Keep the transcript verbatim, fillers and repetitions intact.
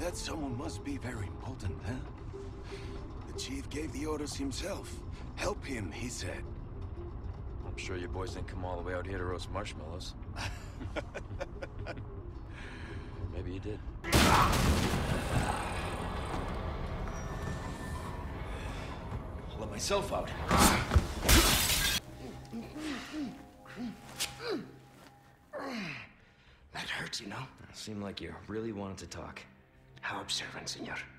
That someone must be very important, huh? The chief gave the orders himself. Help him, he said. I'm sure you boys didn't come all the way out here to roast marshmallows. Maybe you did. I'll let myself out. That hurts, you know? Seemed like you really wanted to talk. How observant, senor.